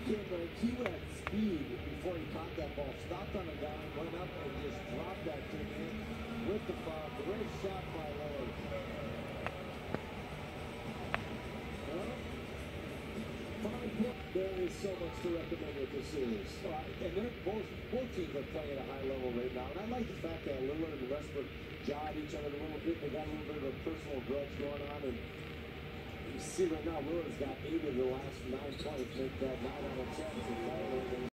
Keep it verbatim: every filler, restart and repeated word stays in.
kid, like, he had speed before he caught that ball. Stopped on a guy, went up and just dropped that kid in with the foul. Great shot by Lillard. There is so much to recommend with this series. Uh, and they're both, both teams are playing at a high level right now. And I like the fact that Lillard and Westbrook jawed each other a little bit. They got a little bit of a personal grudge going on. And you see right now, Lillard's got eight of the last nine points, make that nine out of ten.